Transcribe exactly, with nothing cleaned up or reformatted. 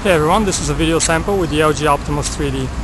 Hey everyone, this is a video sample with the L G Optimus three D.